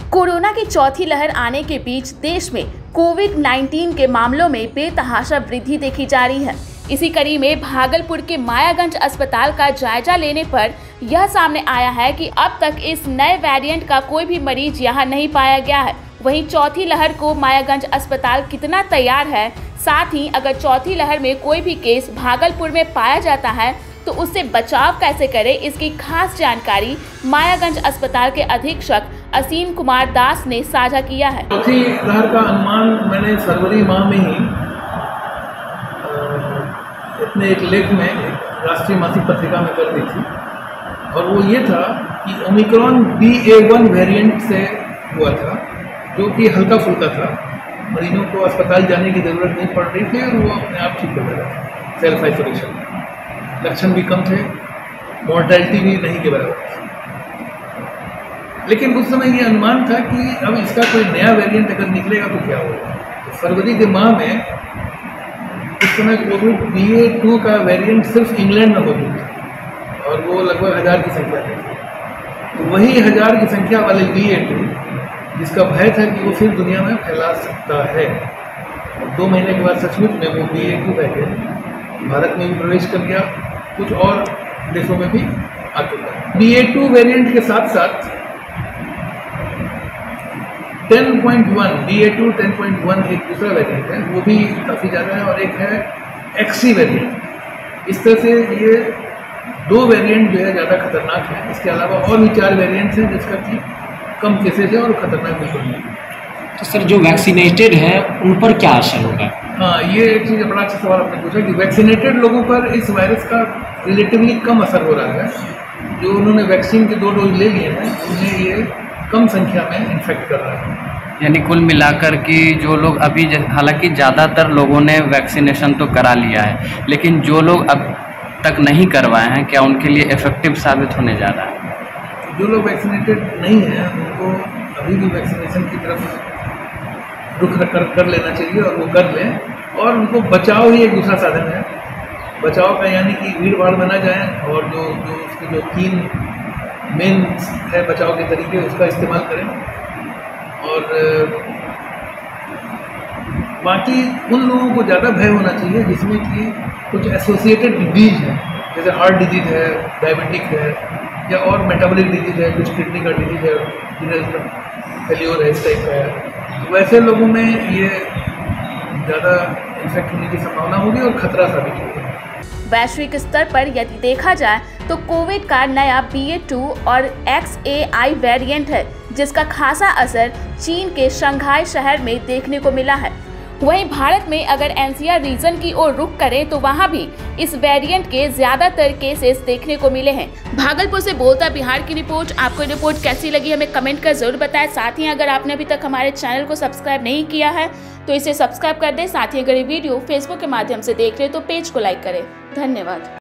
Corona की चौथी लहर आने के बीच देश में कोविड-19 के मामलों में बेतहाशा वृद्धि देखी जा रही है। इसी कड़ी में भागलपुर के मायागंज अस्पताल का जायजा लेने पर यह सामने आया है कि अब तक इस नए वेरिएंट का कोई भी मरीज यहां नहीं पाया गया है। वहीं चौथी लहर को मायागंज अस्पताल कितना तैयार है, साथ ही अगर चौथी लहर में कोई भी केस भागलपुर में पाया जाता है तो उससे बचाव कैसे करें, इसकी खास जानकारी मायागंज अस्पताल के अधीक्षक असीम कुमार दास ने साझा किया है। चौथी लहर का अनुमान मैंने फरवरी माह में ही अपने एक लेख में राष्ट्रीय मासिक पत्रिका में कर दी थी, और वो ये था कि ओमिक्रॉन BA.1 वेरिएंट से हुआ था, जो कि हल्का फुल्का था। मरीजों को अस्पताल जाने की ज़रूरत नहीं पड़ रही थी और वो अपने आप ठीक हो गया था। सेल्फ आइसोलेशन में लक्षण भी कम थे, मॉर्टेलिटी भी नहीं के बराबर थी। लेकिन उस समय ये अनुमान था कि अब इसका कोई नया वेरिएंट अगर निकलेगा तो क्या होगा। तो फरवरी के माह में उस समय कोविड BA.2 का वेरिएंट सिर्फ इंग्लैंड में मौजूद था और वो लगभग 1000 की संख्या थी। तो वही 1000 की संख्या वाले BA.2 जिसका भय था कि वो फिर दुनिया में फैला सकता है। 2 महीने के बाद सचमुच में वो BA.2 वेरिएंट भारत में भी प्रवेश कर गया, कुछ और देशों में भी आ चुका है। BA.2 वेरिएंट के साथ साथ 10.1 BA.2 10.1 एक दूसरा वेरिएंट है, वो भी काफ़ी ज़्यादा है, और एक है XC वेरिएंट। इस तरह से ये 2 वेरिएंट जो है ज़्यादा खतरनाक है। इसके अलावा और भी 4 वेरिएंट्स हैं जिसका कि कम केसेज है और खतरनाक बिल्कुल नहीं है। तो सर, जो वैक्सीनेटेड है उन पर क्या असर होगा? हाँ, ये एक चीज़ बड़ा अच्छा सवाल आपने पूछा कि वैक्सीनेटेड लोगों पर इस वायरस का रिलेटिवली कम असर हो रहा है। जो उन्होंने वैक्सीन के 2 डोज ले लिए हैं उन्हें ये कम संख्या में इन्फेक्ट कर रहा है। यानी कुल मिलाकर कि जो लोग अभी, हालांकि ज़्यादातर लोगों ने वैक्सीनेशन तो करा लिया है, लेकिन जो लोग अब तक नहीं करवाए हैं, क्या उनके लिए इफेक्टिव साबित होने जा रहा है? जो लोग वैक्सीनेटेड नहीं हैं उनको अभी भी वैक्सीनेशन की तरफ रुख कर लेना चाहिए, और वो कर लें। और उनको बचाव ही एक दूसरा साधन है बचाव का, यानी कि भीड़ भाड़ में ना जाएँ, और जो उसके जो 3 मेन है बचाव के तरीके उसका इस्तेमाल करें। और बाकी उन लोगों को ज़्यादा भय होना चाहिए जिसमें कि कुछ एसोसिएटेड डिजीज है, जैसे हार्ट डिजीज है, डायबिटिक है, या और मेटाबॉलिक डिजीज है, कुछ किडनी का डिजीज है, रीनल फेल्योर है, इस टाइप का है। वैसे लोगों में ये ज़्यादा इन्फेक्ट होने की संभावना होगी और खतरा साबित होगा। वैश्विक स्तर पर यदि देखा जाए तो कोविड का नया BA.2 और XAI वेरिएंट है, जिसका खासा असर चीन के शंघाई शहर में देखने को मिला है। वहीं भारत में अगर NCR रीजन की ओर रुख करें तो वहां भी इस वेरिएंट के ज्यादातर केसेस देखने को मिले हैं। भागलपुर से बोलता बिहार की रिपोर्ट। आपको रिपोर्ट कैसी लगी हमें कमेंट कर जरूर बताएं। साथ ही अगर आपने अभी तक हमारे चैनल को सब्सक्राइब नहीं किया है तो इसे सब्सक्राइब कर दें। साथ ही अगर ये वीडियो फेसबुक के माध्यम से देख रहे तो पेज को लाइक करें। धन्यवाद।